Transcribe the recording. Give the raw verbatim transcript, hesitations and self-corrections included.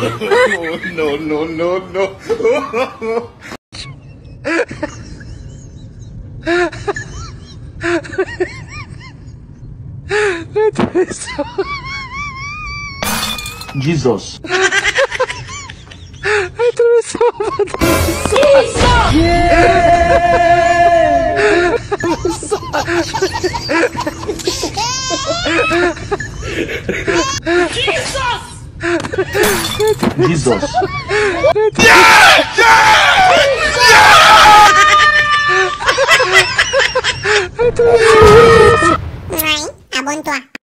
No, no, no, no. Jesus. Jesus! Yeah! Jesus! Jesus. Yeah! Mãe, abonne-toi.